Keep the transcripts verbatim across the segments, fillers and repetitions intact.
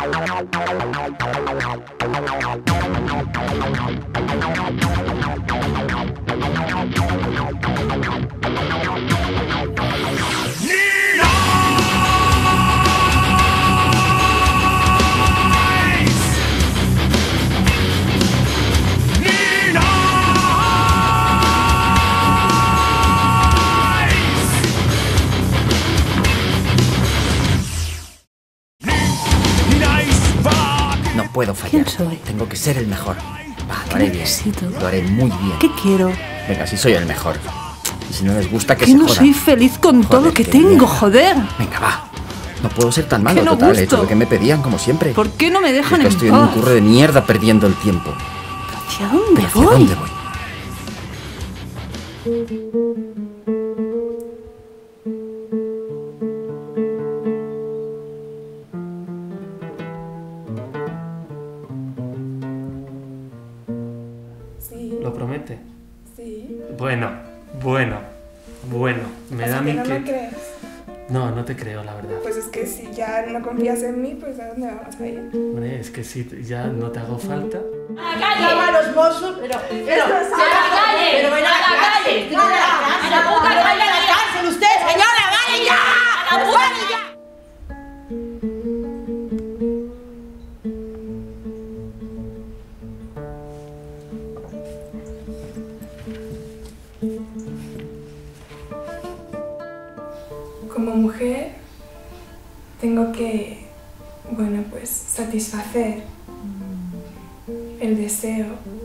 No puedo fallar. ¿Quién soy? Tengo que ser el mejor. Va, lo ¿Qué haré bien. necesito? Lo haré muy bien. ¿Qué quiero? Venga, si soy el mejor. Y si no les gusta, que Que se no jodan. soy feliz con Joder, todo lo que qué tengo, mierda. joder. Venga, va. No puedo ser tan malo, Que no total. He hecho gusto. lo que me pedían, como siempre. ¿Por qué no me dejan Yo en estoy en un paz? curro de mierda perdiendo el tiempo. ¿Hacia dónde ¿Pero hacia voy? dónde voy? Sí, ¿Lo promete? sí. Bueno, bueno, bueno. Me O da sea, a mí que no que... me crees. No, no te creo, la verdad. Pues es que si ya no confías en mí, pues ¿a dónde vamos a ir? Hombre, es que si ya no te hago falta... ¡A la calle! Llama a los mozos, pero... pero ¡A la calle! Pero ven a la calle. ¡A la calle! ¡A la puta Pero calle! vaya a la cárcel usted, señora, vaya ya. ¡A la puta calle! Como mujer, tengo que, bueno, pues satisfacer el deseo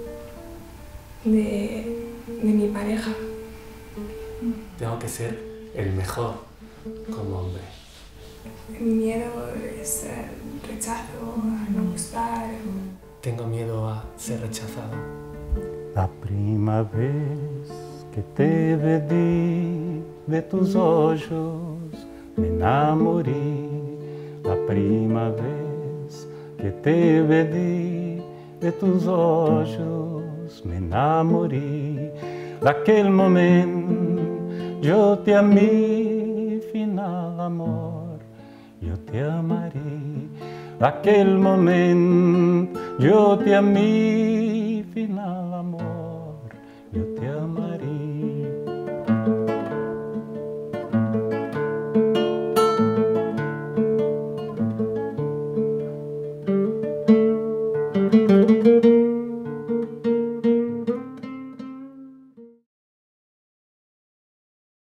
de, de mi pareja. Tengo que ser el mejor como hombre. El miedo es el rechazo, a no gustar. Tengo miedo a ser rechazado. La prima vez que te vedí de tus ojos me enamoré. La prima vez que te vedí de tus ojos me enamoré. Daquele momento yo te amé, final amor, yo te amaré. Daquele momento yo te amé, final amor, yo te amaré.